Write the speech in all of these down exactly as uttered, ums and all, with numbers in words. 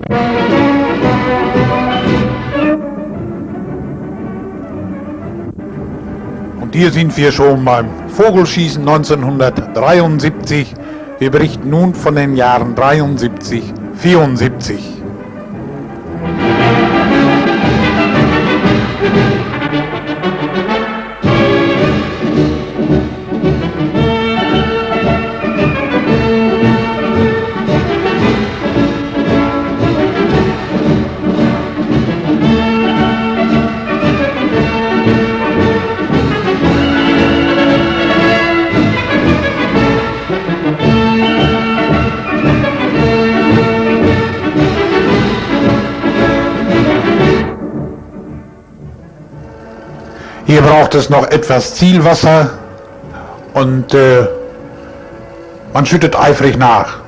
Und hier sind wir schon beim Vogelschießen neunzehnhundertdreiundsiebzig. Wir berichten nun von den Jahren dreiundsiebzig, vierundsiebzig. Hier braucht es noch etwas Zielwasser und äh, man schüttet eifrig nach.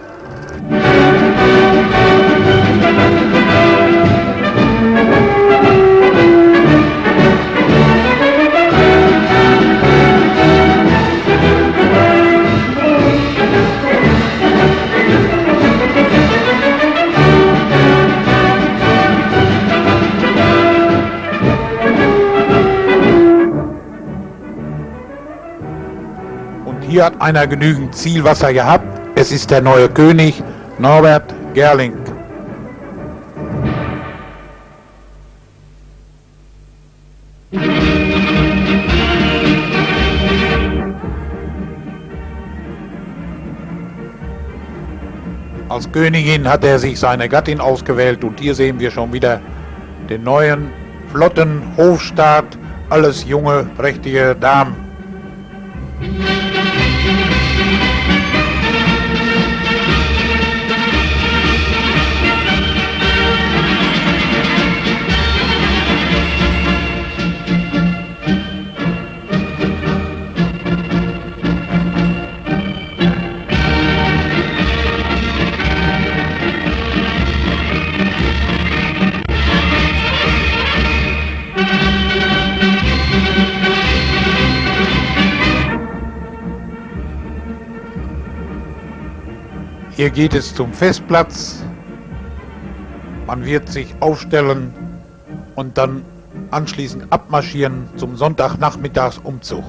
Hier hat einer genügend Zielwasser gehabt. Es ist der neue König, Norbert Gerling. Als Königin hat er sich seine Gattin ausgewählt und hier sehen wir schon wieder den neuen, flotten Hofstaat, alles junge, prächtige Damen. Hier geht es zum Festplatz, man wird sich aufstellen und dann anschließend abmarschieren zum Sonntagnachmittagsumzug.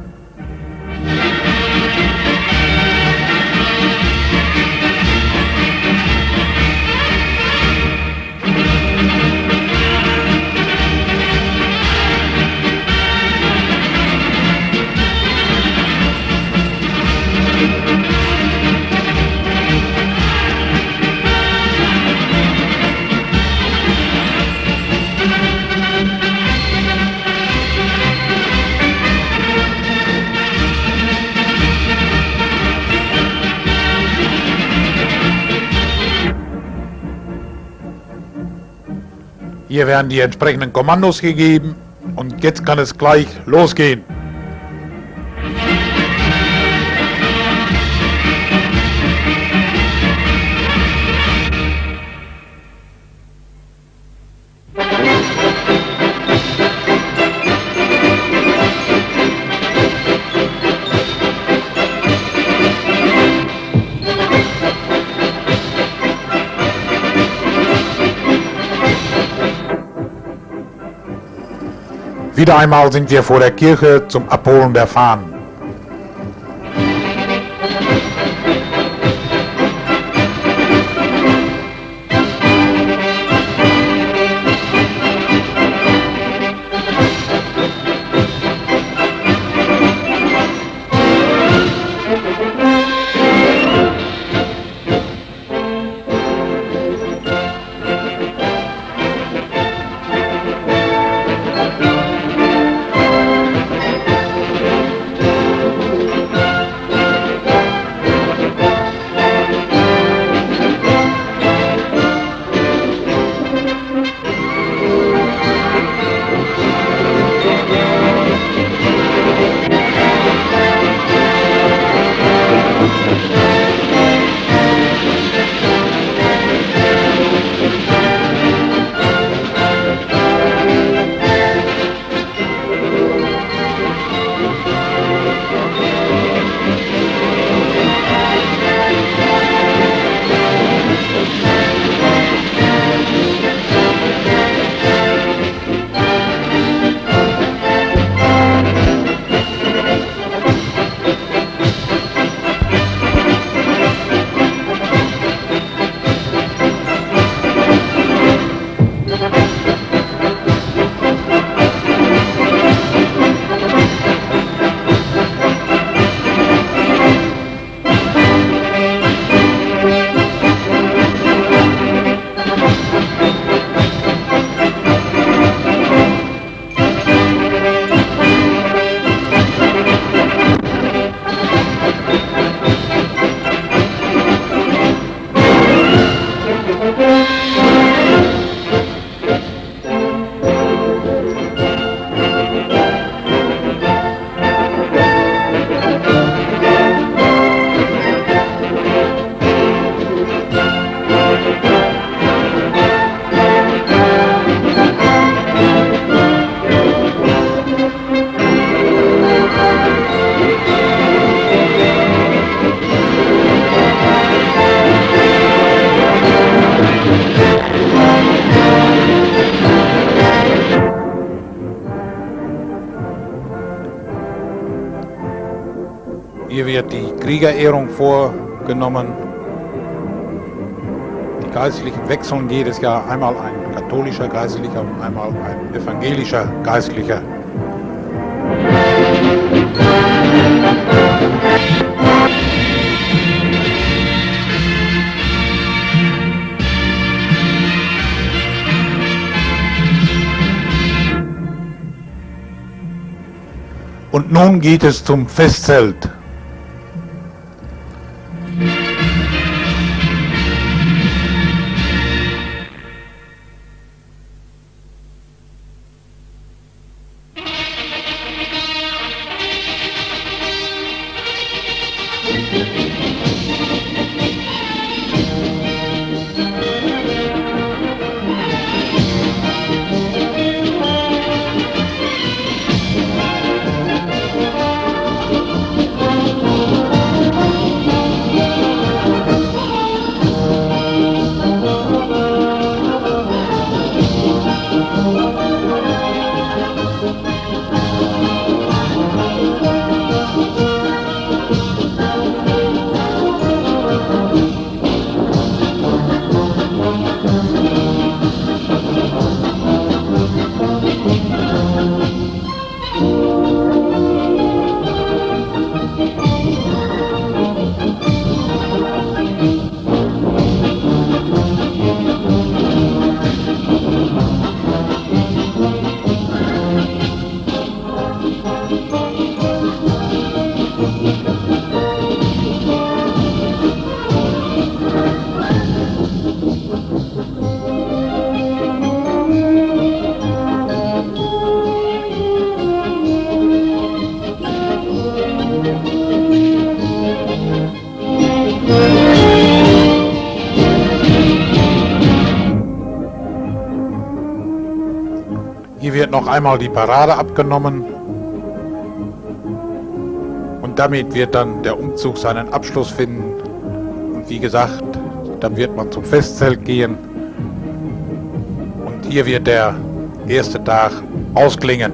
Hier werden die entsprechenden Kommandos gegeben und jetzt kann es gleich losgehen. Wieder einmal sind wir vor der Kirche zum Abholen der Fahnen. wird die Kriegerehrung vorgenommen. Die Geistlichen wechseln jedes Jahr, einmal ein katholischer Geistlicher und einmal ein evangelischer Geistlicher. Und nun geht es zum Festzelt. Hier wird noch einmal die Parade abgenommen und damit wird dann der Umzug seinen Abschluss finden. Und wie gesagt, dann wird man zum Festzelt gehen und hier wird der erste Tag ausklingen.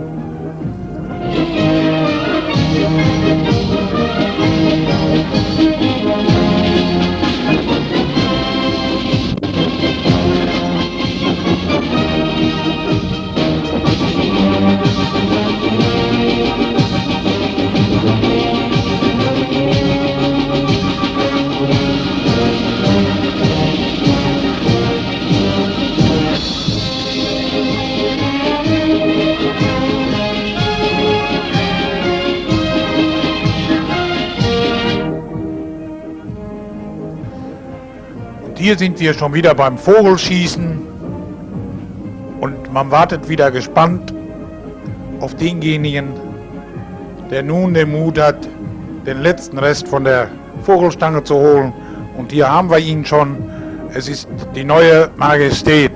Hier sind wir schon wieder beim Vogelschießen und man wartet wieder gespannt auf denjenigen, der nun den Mut hat, den letzten Rest von der Vogelstange zu holen. Und hier haben wir ihn schon. Es ist die neue Majestät.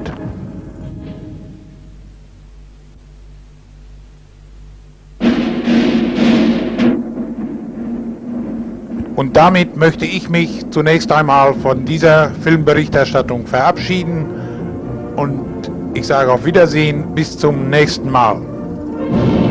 Und damit möchte ich mich zunächst einmal von dieser Filmberichterstattung verabschieden und ich sage auf Wiedersehen, bis zum nächsten Mal.